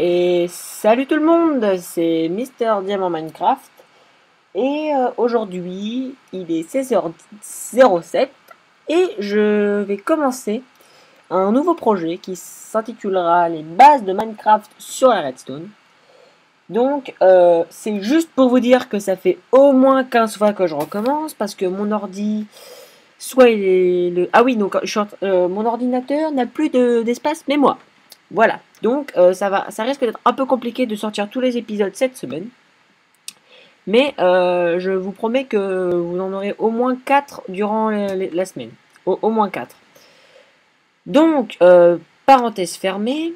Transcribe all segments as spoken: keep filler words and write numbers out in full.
Et salut tout le monde, c'est Mister Diamant Minecraft. Et euh, aujourd'hui, il est seize heures zéro sept et je vais commencer un nouveau projet qui s'intitulera Les bases de Minecraft sur la redstone. Donc, euh, c'est juste pour vous dire que ça fait au moins quinze fois que je recommence parce que mon ordi, soit il est le... Ah oui, donc je suis en- euh, mon ordinateur n'a plus de- d'espace mémoire. Voilà, donc euh, ça va, ça risque d'être un peu compliqué de sortir tous les épisodes cette semaine. Mais euh, je vous promets que vous en aurez au moins quatre durant la, la semaine. Au, au moins quatre. Donc, euh, parenthèse fermée,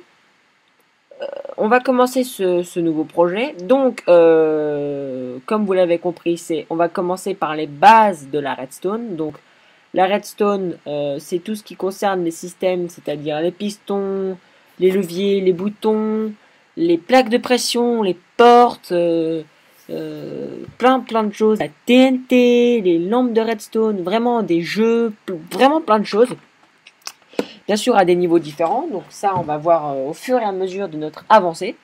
on va commencer ce, ce nouveau projet. Donc, euh, comme vous l'avez compris, c'est, on va commencer par les bases de la redstone. Donc, la redstone, euh, c'est tout ce qui concerne les systèmes, c'est-à-dire les pistons, les leviers, les boutons, les plaques de pression, les portes, euh, euh, plein plein de choses. La T N T, les lampes de redstone, vraiment des jeux, vraiment plein de choses. Bien sûr à des niveaux différents, donc ça on va voir euh, au fur et à mesure de notre avancée.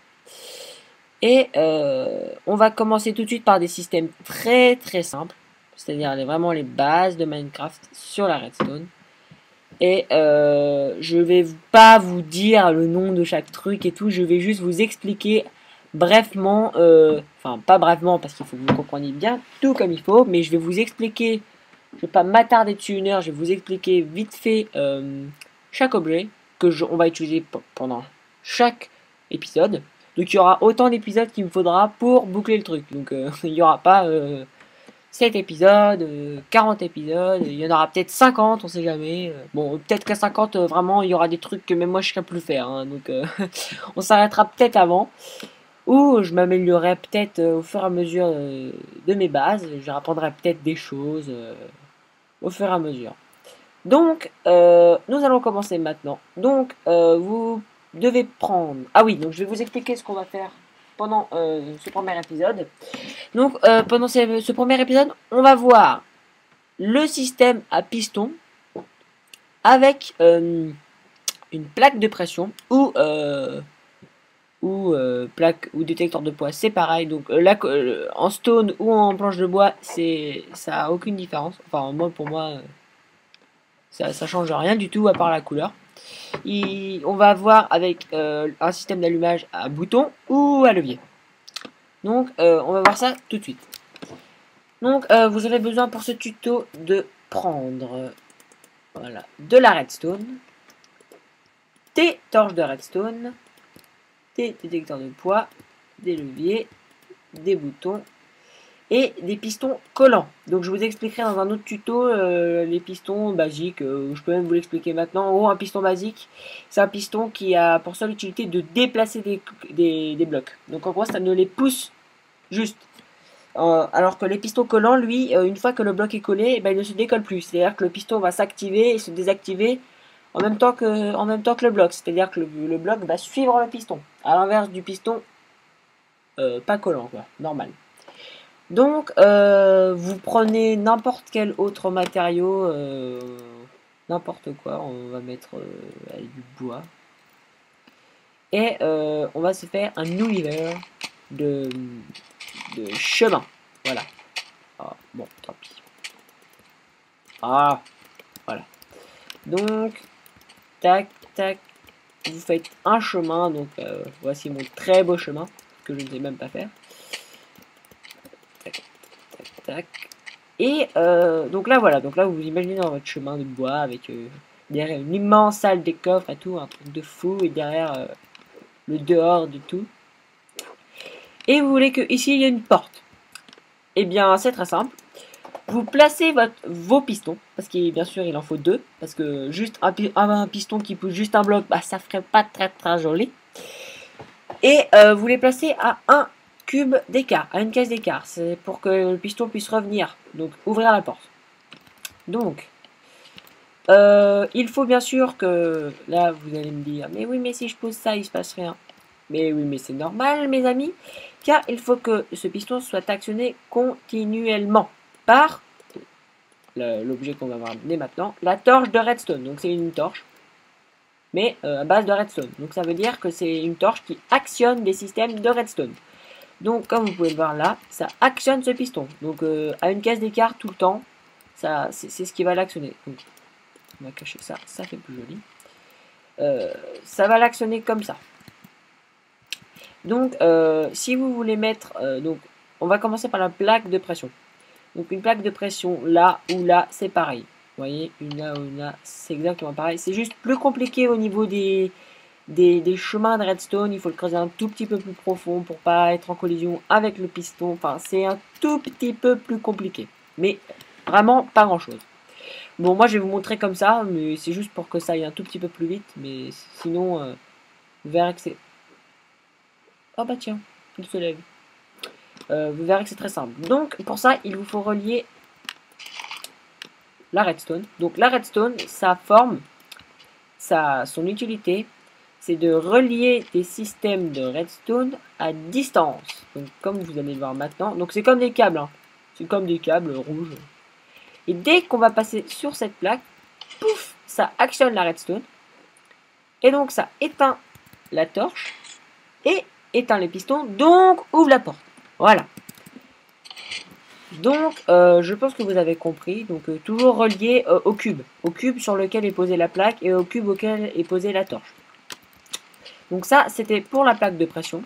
Et euh, on va commencer tout de suite par des systèmes très très simples, c'est-à-dire les, vraiment les bases de Minecraft sur la redstone. Et euh, je vais pas vous dire le nom de chaque truc et tout, je vais juste vous expliquer brefement, euh, enfin pas brefement parce qu'il faut que vous compreniez bien tout comme il faut, mais je vais vous expliquer, je vais pas m'attarder dessus une heure, je vais vous expliquer vite fait euh, chaque objet que je, on va utiliser pendant chaque épisode. Donc il y aura autant d'épisodes qu'il me faudra pour boucler le truc. Donc euh, il n'y aura pas euh, sept épisodes, euh, quarante épisodes, il y en aura peut-être cinquante, on sait jamais. Euh, bon, peut-être qu'à cinquante, euh, vraiment, il y aura des trucs que même moi je ne serais plus faire. Hein, donc euh, on s'arrêtera peut-être avant. Ou je m'améliorerai peut-être euh, au fur et à mesure euh, de mes bases. Je apprendrai peut-être des choses euh, au fur et à mesure. Donc, euh, nous allons commencer maintenant. Donc, euh, vous devez prendre... Ah oui, donc je vais vous expliquer ce qu'on va faire pendant euh, ce premier épisode. Donc, euh, pendant ce, ce premier épisode, on va voir le système à piston avec euh, une plaque de pression ou, euh, ou euh, plaque ou détecteur de poids. C'est pareil. Donc, euh, là, euh, en stone ou en planche de bois, c'est ça a aucune différence. Enfin, moi, pour moi, euh, ça, ça change rien du tout à part la couleur. Il, on va voir avec euh, un système d'allumage à bouton ou à levier. Donc, euh, on va voir ça tout de suite. Donc, euh, vous avez besoin pour ce tuto de prendre euh, voilà, de la redstone, des torches de redstone, des détecteurs de poids, des leviers, des boutons et des pistons collants. Donc, je vous expliquerai dans un autre tuto euh, les pistons basiques. Euh, je peux même vous l'expliquer maintenant. En gros, un piston basique, c'est un piston qui a pour seule utilité de déplacer des, des, des blocs. Donc, en gros, ça ne les pousse juste. Euh, alors que les pistons collants, lui, euh, une fois que le bloc est collé, eh ben, il ne se décolle plus. C'est-à-dire que le piston va s'activer et se désactiver en même temps que, en même temps que le bloc. C'est-à-dire que le, le bloc va suivre le piston. À l'inverse du piston euh, pas collant, quoi, normal. Donc, euh, vous prenez n'importe quel autre matériau, euh, n'importe quoi. On va mettre euh, du bois. Et euh, on va se faire un univers de, de chemin. Voilà. Ah, bon, tant pis. Ah, voilà. Donc, tac, tac, vous faites un chemin. Donc, euh, voici mon très beau chemin que je ne sais même pas faire. Tac, tac, tac. Et euh, donc là, voilà. Donc là, vous vous imaginez dans votre chemin de bois avec euh, derrière une immense salle des coffres et tout, un truc de fou, et derrière euh, le dehors de tout. Et vous voulez que ici il y ait une porte. Eh bien, c'est très simple. Vous placez votre, vos pistons, parce qu'il bien sûr il en faut deux, parce que juste un, un piston qui pousse juste un bloc, bah ça ferait pas très très joli. Et euh, vous les placez à un cube d'écart, à une case d'écart, c'est pour que le piston puisse revenir, donc ouvrir la porte. Donc, euh, il faut bien sûr que, là vous allez me dire, mais oui mais si je pose ça il se passe rien. Mais oui mais c'est normal mes amis, car il faut que ce piston soit actionné continuellement par l'objet qu'on va voir maintenant, la torche de redstone. Donc c'est une torche. mais euh, à base de redstone. Donc ça veut dire que c'est une torche qui actionne des systèmes de redstone. Donc comme vous pouvez le voir là, ça actionne ce piston. Donc euh, à une case d'écart tout le temps, ça c'est ce qui va l'actionner. Donc on va cacher ça, ça fait plus joli. Euh, ça va l'actionner comme ça. Donc euh, si vous voulez mettre, euh, donc on va commencer par la plaque de pression. Donc une plaque de pression là ou là, c'est pareil. Vous voyez, une là ou une là, c'est exactement pareil. C'est juste plus compliqué au niveau des, des, des chemins de redstone. Il faut le creuser un tout petit peu plus profond pour pas être en collision avec le piston. Enfin, c'est un tout petit peu plus compliqué. Mais vraiment pas grand chose. Bon, moi je vais vous montrer comme ça, mais c'est juste pour que ça aille un tout petit peu plus vite. Mais sinon, euh, vous verrez que c'est... Oh bah tiens, il se lève. Euh, vous verrez que c'est très simple. Donc pour ça, il vous faut relier la redstone. Donc la redstone, sa forme, sa, son utilité, c'est de relier des systèmes de redstone à distance. Donc comme vous allez le voir maintenant, donc c'est comme des câbles, hein. C'est comme des câbles rouges. Et dès qu'on va passer sur cette plaque, pouf, ça actionne la redstone. Et donc ça éteint la torche et éteint les pistons, donc ouvre la porte. Voilà. Donc, euh, je pense que vous avez compris. Donc, euh, toujours relié euh, au cube. Au cube sur lequel est posée la plaque et au cube auquel est posée la torche. Donc ça, c'était pour la plaque de pression.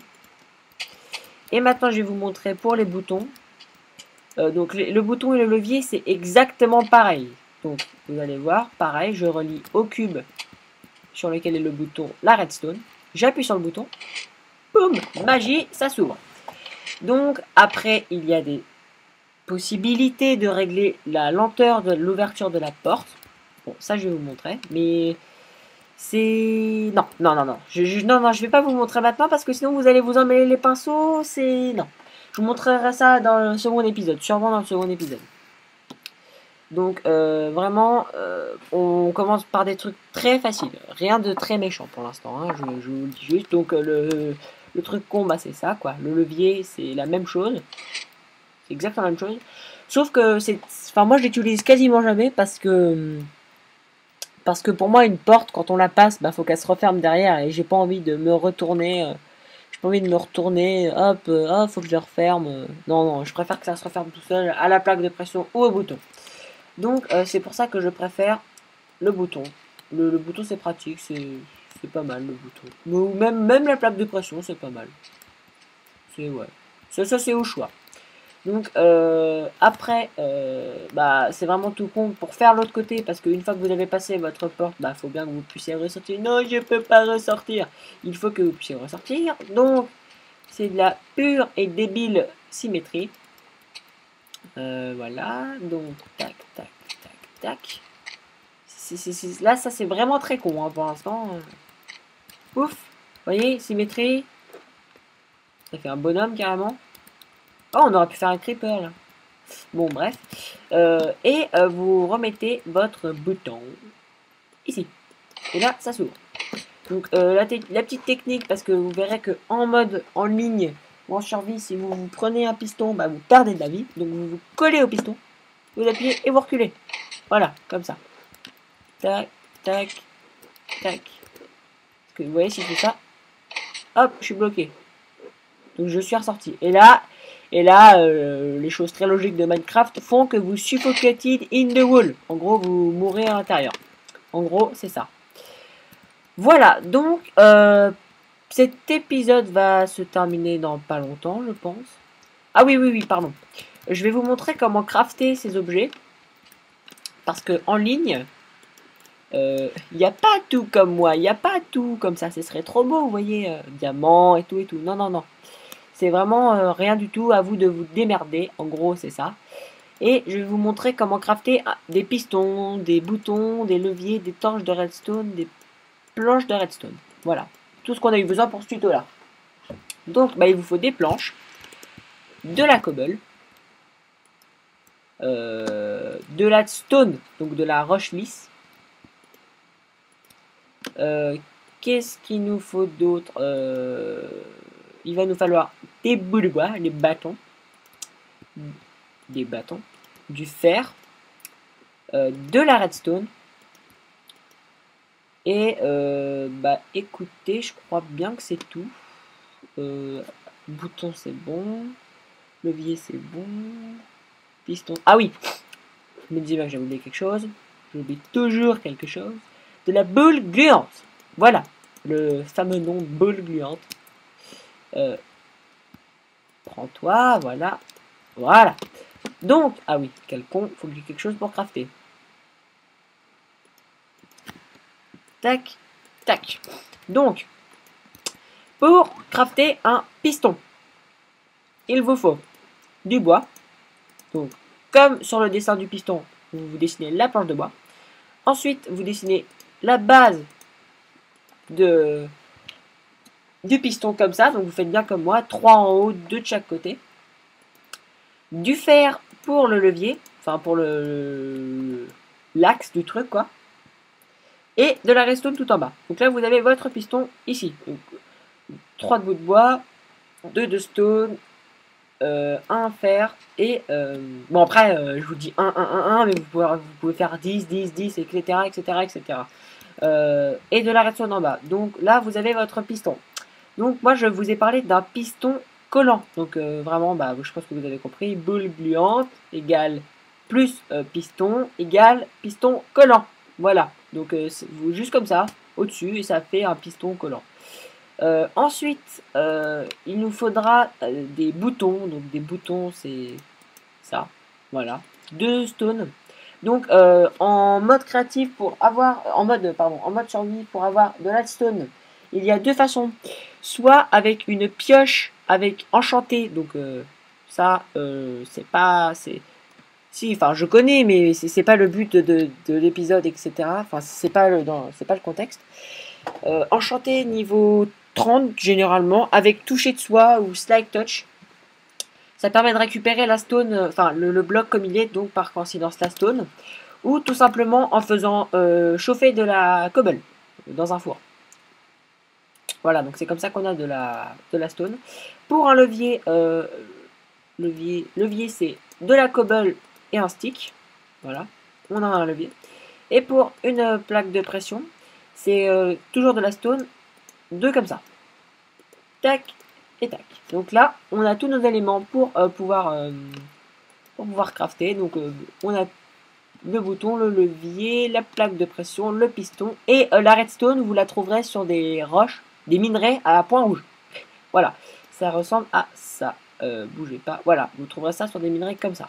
Et maintenant, je vais vous montrer pour les boutons. Euh, donc, les, le bouton et le levier, c'est exactement pareil. Donc, vous allez voir, pareil, je relie au cube sur lequel est le bouton la redstone. J'appuie sur le bouton. Boum, magie, ça s'ouvre. Donc, après, il y a des possibilité de régler la lenteur de l'ouverture de la porte. Bon, ça je vais vous montrer, mais c'est... Non, non, non, non. Je, je, non, non, je vais pas vous montrer maintenant parce que sinon vous allez vous emmêler les pinceaux, c'est... Non. Je vous montrerai ça dans le second épisode, sûrement dans le second épisode. Donc, euh, vraiment, euh, on commence par des trucs très faciles. Rien de très méchant pour l'instant, hein, je, je vous le dis juste. Donc, euh, le, le truc con, bah, c'est ça, quoi. Le levier, c'est la même chose. C'est exactement la même chose. Sauf que c'est... Enfin, moi, je l'utilise quasiment jamais parce que... Parce que pour moi, une porte, quand on la passe, bah, faut qu'elle se referme derrière. Et j'ai pas envie de me retourner. Euh, j'ai pas envie de me retourner. Hop, euh, hop, faut que je le referme. Euh, non, non, je préfère que ça se referme tout seul à la plaque de pression ou au bouton. Donc, euh, c'est pour ça que je préfère le bouton. Le, le bouton, c'est pratique. C'est pas mal, le bouton. Ou même, même la plaque de pression, c'est pas mal. C'est, ouais. Ça, ça c'est au choix. Donc euh, après, euh, bah, c'est vraiment tout con pour faire l'autre côté, parce qu'une fois que vous avez passé votre porte, bah, faut bien que vous puissiez ressortir. Non, je peux pas ressortir. Il faut que vous puissiez ressortir. Donc, c'est de la pure et débile symétrie. Euh, voilà, donc tac, tac, tac, tac. C est, c est, là, ça c'est vraiment très con hein, pour l'instant. Ouf, vous voyez, symétrie. Ça fait un bonhomme carrément. Oh, on aurait pu faire un creeper là. Bon, bref. Euh, et euh, vous remettez votre bouton ici. Et là, ça s'ouvre. Donc, euh, la, la petite technique, parce que vous verrez que en mode en ligne ou en survie, si vous, vous prenez un piston, bah, vous perdez de la vie. Donc, vous vous collez au piston, vous appuyez et vous reculez. Voilà, comme ça. Tac, tac, tac. Parce que vous voyez, si je fais ça, hop, je suis bloqué. Donc, je suis ressorti. Et là, Et là, euh, les choses très logiques de Minecraft font que vous suffocated in the wall. En gros, vous mourrez à l'intérieur. En gros, c'est ça. Voilà, donc euh, cet épisode va se terminer dans pas longtemps, je pense. Ah oui, oui, oui, pardon. Je vais vous montrer comment crafter ces objets. Parce que en ligne, il euh, n'y a pas tout comme moi. Il n'y a pas tout comme ça. Ce serait trop beau, vous voyez. Euh, diamant et tout et tout. Non, non, non. C'est vraiment euh, rien du tout, à vous de vous démerder, en gros c'est ça. Et je vais vous montrer comment crafter des pistons, des boutons, des leviers, des torches de redstone, des planches de redstone. Voilà, tout ce qu'on a eu besoin pour ce tuto là. Donc bah, il vous faut des planches, de la cobble, euh, de la stone, donc de la roche lisse. Euh, Qu'est-ce qu'il nous faut d'autre euh, Il va nous falloir des bouts de bois, des bâtons, des bâtons, du fer, euh, de la redstone, Et euh, bah écoutez, je crois bien que c'est tout. Euh, bouton c'est bon. Levier c'est bon. Piston. Ah oui, je me disais bien que j'avais oublié quelque chose. J'oublie toujours quelque chose. De la boule gluante. Voilà, le fameux nom boule gluante. Euh, Prends-toi, voilà. Voilà. Donc, ah oui, quel con, faut que j'ai quelque chose pour crafter. Tac, tac. Donc, pour crafter un piston, il vous faut du bois. Donc, comme sur le dessin du piston, vous, vous dessinez la planche de bois. Ensuite, vous dessinez la base de, du piston comme ça. Donc, vous faites bien comme moi, trois en haut, deux de chaque côté. Du fer pour le levier, enfin pour le l'axe du truc, quoi. Et de la redstone tout en bas. Donc là, vous avez votre piston ici. Donc, trois de bout de bois, deux de stone, euh, un fer et... Euh, bon, après, euh, je vous dis un, un, un, un, mais vous pouvez, vous pouvez faire dix, dix, dix, et cetera, et cetera, et cetera. Euh, et de la redstone en bas. Donc là, vous avez votre piston. Donc moi, je vous ai parlé d'un piston collant. Donc euh, vraiment, bah, je pense que vous avez compris. Boule gluante égale plus euh, piston égale piston collant. Voilà. Donc euh, juste comme ça, au-dessus, et ça fait un piston collant. Euh, ensuite, euh, il nous faudra euh, des boutons. Donc des boutons, c'est ça. Voilà. Deux stones. Donc euh, en mode créatif pour avoir, en mode pardon, en mode survie pour avoir de la stone, il y a deux façons. Soit avec une pioche avec enchanté. Donc euh, ça, euh, c'est pas, c'est si, enfin je connais, mais c'est pas le but de, de, de l'épisode, et cetera. Enfin c'est pas le, c'est pas le contexte. Euh, enchanté niveau trente généralement avec toucher de soie ou slide touch. Ça permet de récupérer la stone, enfin le, le bloc comme il est, donc par coïncidence la stone, ou tout simplement en faisant euh, chauffer de la cobble dans un four. Voilà, donc c'est comme ça qu'on a de la, de la stone. Pour un levier, euh, levier, levier c'est de la cobble et un stick. Voilà, on a un levier. Et pour une plaque de pression, c'est euh, toujours de la stone, deux comme ça. Tac et tac. Donc là, on a tous nos éléments pour euh, pouvoir euh, pour pouvoir crafter. Donc euh, on a le bouton, le levier, la plaque de pression, le piston et euh, la redstone. Vous la trouverez sur des roches, des minerais à point rouge. Voilà, ça ressemble à ça. Euh, bougez pas. Voilà, vous trouverez ça sur des minerais comme ça.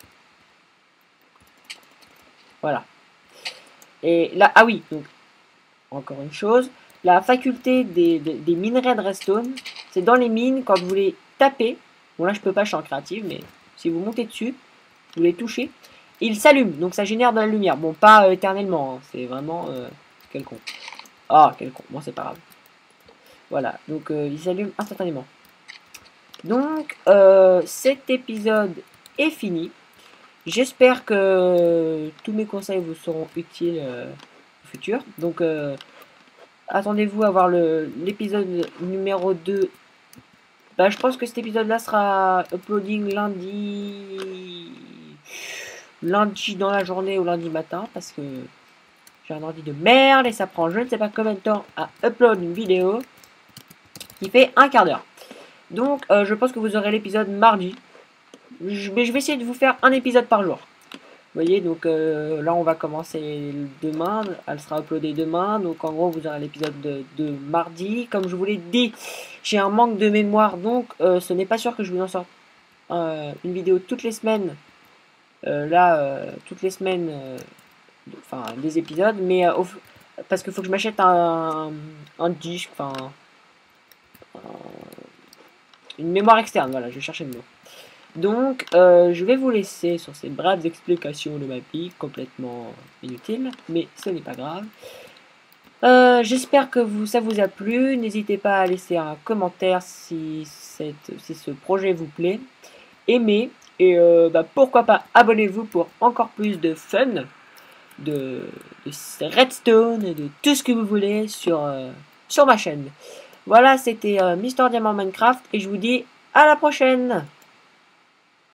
Voilà. Et là, ah oui, donc encore une chose, la faculté des, des, des minerais de redstone, c'est dans les mines quand vous les tapez. Bon là je peux pas, je suis en créative, mais si vous montez dessus, vous les touchez, il s'allume, donc ça génère de la lumière. Bon, pas euh, éternellement, hein, c'est vraiment euh, quel con. Ah, quel con, bon c'est pas grave. Voilà, donc euh, il s'allume instantanément. Donc euh, cet épisode est fini. J'espère que tous mes conseils vous seront utiles euh, au futur. Donc euh, attendez-vous à voir l'épisode numéro deux. Bah, je pense que cet épisode-là sera uploading lundi... lundi dans la journée ou lundi matin, parce que j'ai un ordi de merde et ça prend je ne sais pas combien de temps à upload une vidéo qui fait un quart d'heure. Donc euh, je pense que vous aurez l'épisode mardi. Je, mais je vais essayer de vous faire un épisode par jour. Vous voyez, donc euh, là on va commencer demain, elle sera uploadée demain, donc en gros vous aurez l'épisode de, de mardi. Comme je vous l'ai dit, j'ai un manque de mémoire, donc euh, ce n'est pas sûr que je vous en sorte euh, une vidéo toutes les semaines. Euh, là, euh, toutes les semaines, euh, enfin des épisodes, mais euh, au, parce qu'il faut que je m'achète un, un disque, enfin une mémoire externe, voilà, je vais chercher le mot. Donc, euh, je vais vous laisser sur ces braves explications de ma vie, complètement inutiles, mais ce n'est pas grave. Euh, J'espère que vous, ça vous a plu. N'hésitez pas à laisser un commentaire si, cette, si ce projet vous plaît. Aimez, et euh, bah, pourquoi pas abonnez-vous pour encore plus de fun, de, de redstone, de tout ce que vous voulez sur, euh, sur ma chaîne. Voilà, c'était euh, Mister Diamant Minecraft, et je vous dis à la prochaine!